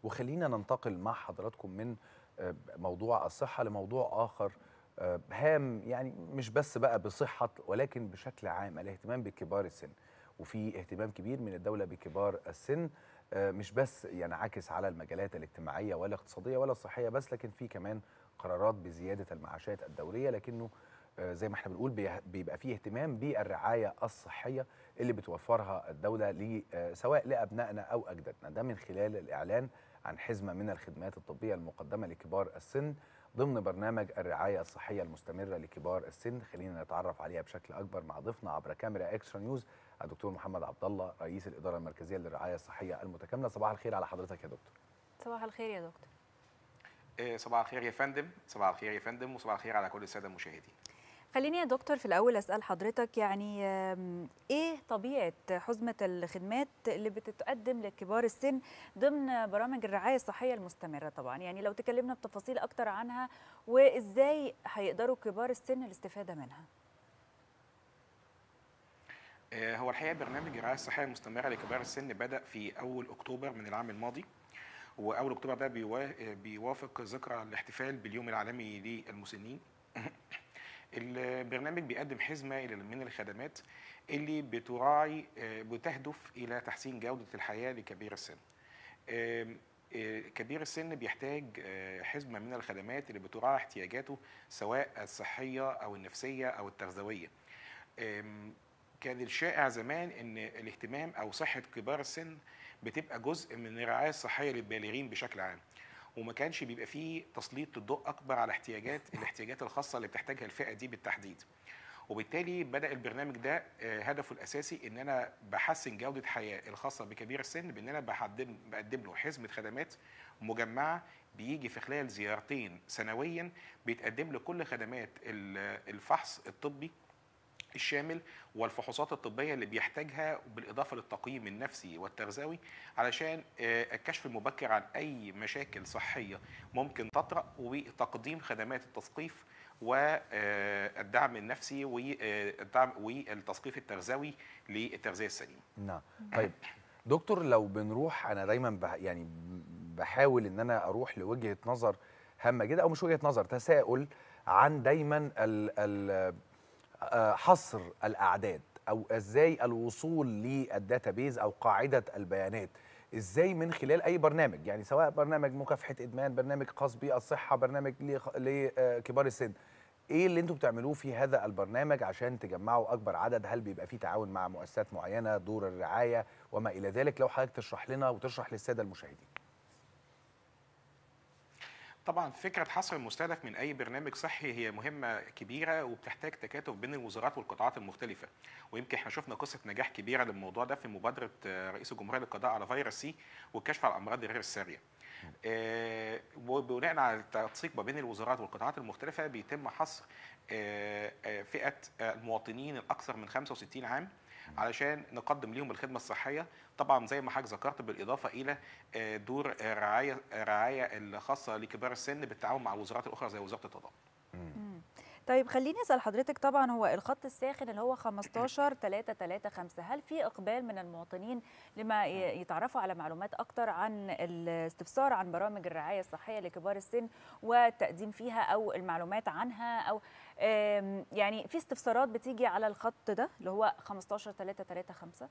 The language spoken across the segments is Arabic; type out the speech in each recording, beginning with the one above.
وخلينا ننتقل مع حضراتكم من موضوع الصحة لموضوع آخر هام، يعني مش بس بقى بصحة ولكن بشكل عام الاهتمام بكبار السن. وفي اهتمام كبير من الدولة بكبار السن، مش بس ينعكس على المجالات الاجتماعية ولا الاقتصادية ولا الصحية بس، لكن في كمان قرارات بزيادة المعاشات الدورية. لكنه زي ما احنا بنقول بيبقى فيه اهتمام بالرعاية الصحية اللي بتوفرها الدولة سواء لأبنائنا أو أجدادنا، ده من خلال الإعلان عن حزمة من الخدمات الطبية المقدمة لكبار السن ضمن برنامج الرعاية الصحية المستمرة لكبار السن. خلينا نتعرف عليها بشكل أكبر مع ضيفنا عبر كاميرا إكسترا نيوز، الدكتور محمد عبد الله، رئيس الإدارة المركزية للرعاية الصحية المتكاملة. صباح الخير على حضرتك يا دكتور. صباح الخير يا دكتور. صباح الخير يا فندم، صباح الخير يا فندم، وصباح الخير على كل الساده المشاهدين. خليني يا دكتور في الأول أسأل حضرتك يعني إيه طبيعة حزمة الخدمات اللي بتتقدم لكبار السن ضمن برامج الرعاية الصحية المستمرة؟ طبعا يعني لو تكلمنا بتفاصيل أكتر عنها وإزاي هيقدروا كبار السن الاستفادة منها. هو الحقيقه برنامج الرعايه الصحيه المستمره لكبار السن بدأ في اول اكتوبر من العام الماضي، واول اكتوبر ده بيوافق ذكرى الاحتفال باليوم العالمي للمسنين. البرنامج بيقدم حزمه من الخدمات اللي بتهدف الى تحسين جوده الحياه لكبير السن. كبير السن بيحتاج حزمه من الخدمات اللي بتراعي احتياجاته سواء الصحيه او النفسيه او التغذويه. كان الشائع زمان ان الاهتمام او صحه كبار السن بتبقى جزء من الرعايه الصحيه للبالغين بشكل عام، وما كانش بيبقى فيه تسليط الضوء اكبر على الاحتياجات الخاصه اللي بتحتاجها الفئه دي بالتحديد. وبالتالي بدأ البرنامج ده هدفه الأساسي إن أنا بحسن جودة الحياة الخاصة بكبير السن، بإن أنا بقدم له حزمة خدمات مجمعة. بيجي في خلال زيارتين سنويا بيتقدم له كل خدمات الفحص الطبي الشامل والفحوصات الطبية اللي بيحتاجها، بالإضافة للتقييم النفسي والتغذوي علشان الكشف المبكر عن أي مشاكل صحية ممكن تطرأ، وتقديم خدمات التثقيف والدعم النفسي والتثقيف التغذوي للتغذية السليمة. نعم. طيب دكتور، لو بنروح، أنا دايما يعني بحاول إن أنا أروح لوجهة نظر هامة جدا، أو مش وجهة نظر، تساؤل عن دايما حصر الأعداد، أو إزاي الوصول للداتابيز أو قاعدة البيانات، إزاي من خلال أي برنامج، يعني سواء برنامج مكافحة إدمان، برنامج خاص بالصحة، برنامج لكبار السن. إيه اللي أنتم بتعملوه في هذا البرنامج عشان تجمعوا أكبر عدد؟ هل بيبقى فيه تعاون مع مؤسسات معينة، دور الرعاية وما إلى ذلك؟ لو حضرتك تشرح لنا وتشرح للسادة المشاهدين. طبعا فكرة حصر المستهدف من أي برنامج صحي هي مهمة كبيرة، وبتحتاج تكاتف بين الوزارات والقطاعات المختلفة. ويمكن احنا شفنا قصة نجاح كبيرة للموضوع ده في مبادرة رئيس الجمهورية للقضاء على فيروس سي والكشف على الأمراض الغير السارية. وبناء على التنسيق ما بين الوزارات والقطاعات المختلفة بيتم حصر فئة المواطنين الأكثر من 65 عام علشان نقدم لهم الخدمة الصحية، طبعا زي ما حضرتك ذكرت، بالإضافة إلى دور الرعاية الخاصة لكبار السن بالتعاون مع الوزارات الأخرى زي وزارة التضامن. طيب خليني أسأل حضرتك، طبعا هو الخط الساخن اللي هو 15335، هل في إقبال من المواطنين لما يتعرفوا على معلومات أكتر عن الاستفسار عن برامج الرعاية الصحية لكبار السن والتقديم فيها أو المعلومات عنها، أو يعني في استفسارات بتيجي على الخط ده اللي هو 15335؟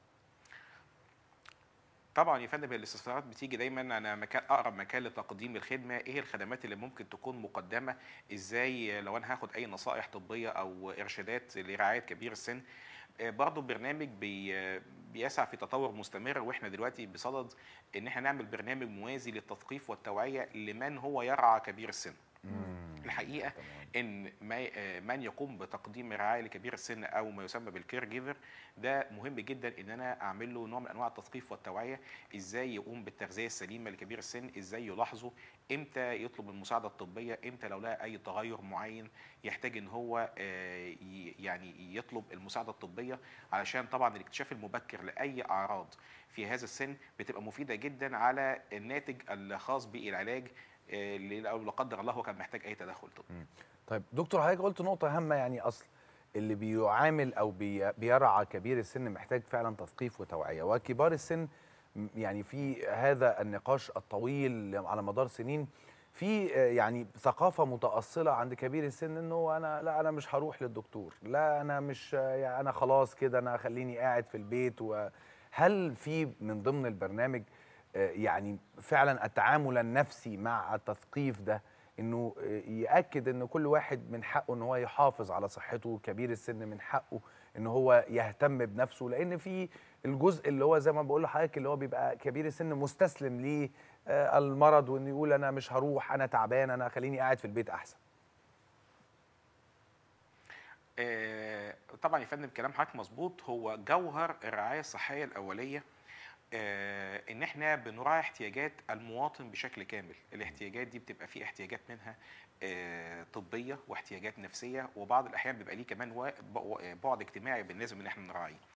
طبعا يا فندم، الاستفسارات بتيجي دايما انا اقرب مكان لتقديم الخدمه، ايه الخدمات اللي ممكن تكون مقدمه، ازاي لو انا هاخد اي نصائح طبيه او ارشادات لرعايه كبير السن. برضه البرنامج بيسعى في تطور مستمر، واحنا دلوقتي بصدد ان احنا نعمل برنامج موازي للتثقيف والتوعيه لمن هو يرعى كبير السن. الحقيقه ان من يقوم بتقديم رعايه لكبير السن او ما يسمى بالكير جيفر، ده مهم جدا ان انا اعمل له نوع من انواع التثقيف والتوعيه، ازاي يقوم بالتغذيه السليمه لكبير السن، ازاي يلاحظه، امتى يطلب المساعده الطبيه، امتى لو لقى اي تغير معين يحتاج ان هو يعني يطلب المساعده الطبيه، علشان طبعا الاكتشاف المبكر لاي اعراض في هذا السن بتبقى مفيده جدا على الناتج الخاص بالعلاج، لو لا قدر الله هو كان محتاج اي تدخل طبي. طيب دكتور، حضرتك قلت نقطة هامة، يعني أصل اللي بيعامل أو بيرعى كبير السن محتاج فعلا تثقيف وتوعية، وكبار السن يعني في هذا النقاش الطويل على مدار سنين في يعني ثقافة متأصلة عند كبير السن انه انا لا انا مش هروح للدكتور، لا انا مش يعني انا خلاص كده انا خليني قاعد في البيت. وهل في من ضمن البرنامج يعني فعلا التعامل النفسي مع التثقيف ده، انه يأكد ان كل واحد من حقه ان هو يحافظ على صحته، كبير السن من حقه ان هو يهتم بنفسه، لان في الجزء اللي هو زي ما بقول لحضرتك اللي هو بيبقى كبير السن مستسلم للمرض، وانه يقول انا مش هروح، انا تعبان، انا خليني قاعد في البيت احسن. طبعا يا فندم كلام حضرتك مظبوط. هو جوهر الرعايه الصحيه الاوليه ان احنا بنراعي احتياجات المواطن بشكل كامل. الاحتياجات دي بتبقى في احتياجات منها طبيه واحتياجات نفسيه، وبعض الاحيان بيبقى ليه كمان بعد اجتماعي بالنسبه ان احنا نراعيه.